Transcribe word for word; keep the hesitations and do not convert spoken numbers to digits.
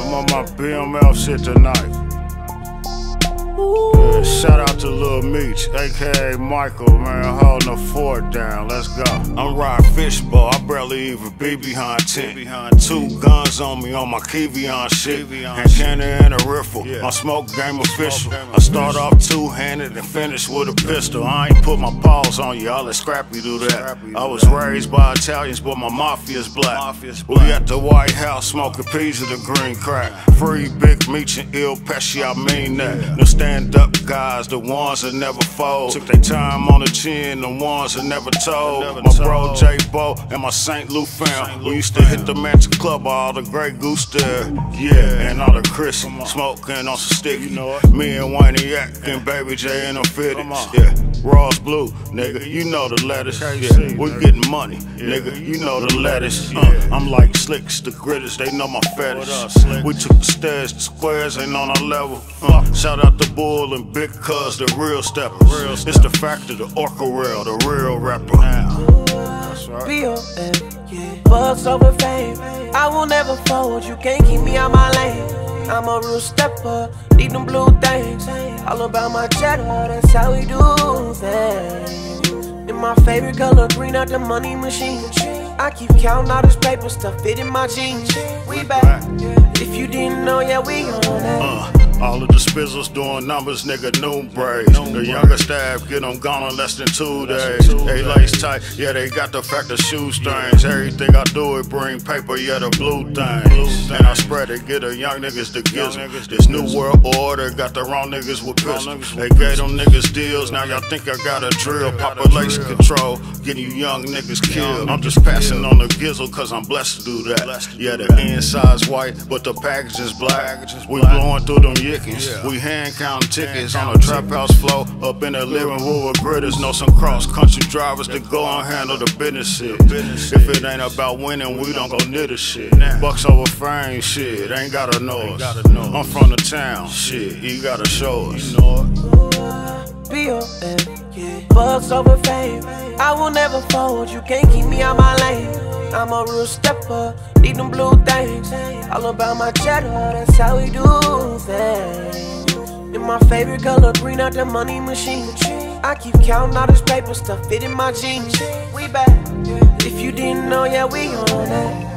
I'm on my B M L shit tonight. Yeah, shout out to Lil Meech, aka Michael, man, holding the fort down. Let's go. I'm riding fishbowl, I barely even be behind tent. Two guns on me on my Kevion shit. And cannon and a riffle, my smoke game official. I start off two-handed and finish with a pistol. I ain't put my paws on you, I'll let Scrappy do that. I was raised by Italians, but my mafia's black. We at the White House smoking peas of the green crack. Free Big Meech and Il Pesci, I mean that. No stand up guys, the ones that never fold. Took their time on the chin, the ones that never told. My bro J Bo and my Saint Lou fam. We used to hit the Mansion Club, all the Grey Goose there. Yeah, and all the Chris smoking on some sticky. Me and Wayne Yak and Baby J in them fitted. Yeah, Ross Blue, nigga, you know the letters. Yeah, we getting money, nigga, you know the letters. Uh, I'm like Slicks, the gritters, they know my fetish. We took the stairs, the squares ain't on our level. Uh, shout out to Bull and Big Cuz, the real steppers. It's the factor, the Orca Real, the real rapper. B O F, yeah. Bucks over fame, I will never fold. You can't keep me out my lane. I'm a real stepper, need them blue things. All about my cheddar, that's how we do things. In my favorite color, green out the money machine. I keep counting all this paper stuff, fit in my jeans. We back, if you didn't know, yeah, we on that. Uh. All of the spizzles doing numbers, nigga, new braids. The younger staff get them gone in less than two days. They lace tight, yeah, they got the fact of shoestrings. Everything I do, it bring paper, yeah, the blue things. And I spread it, get the young niggas the gizzle. This new world order got the wrong niggas with pistols. They gave them niggas deals, now y'all think I got a drill. Population control, getting you young niggas killed. I'm just passing on the gizzle, cause I'm blessed to do that. Yeah, the inside's white, but the package is black. We blowing through them yickins. We hand counting tickets on the trap house floor. Up in the living room with gritters. Know some cross country drivers that go and handle the business shit. If it ain't about winning, we don't go near the shit. Bucks over fame, shit, ain't gotta know us. I'm from the town, shit, you gotta show us. B O F, yeah. Bucks over fame, I will never fold. You can't keep me out my lane. I'm a real stepper, need them blue things. All about my cheddar, that's how we do things. In my favorite color, green out the money machine. I keep counting all this paper stuff, fit in my jeans. We back, if you didn't know, yeah, we on that.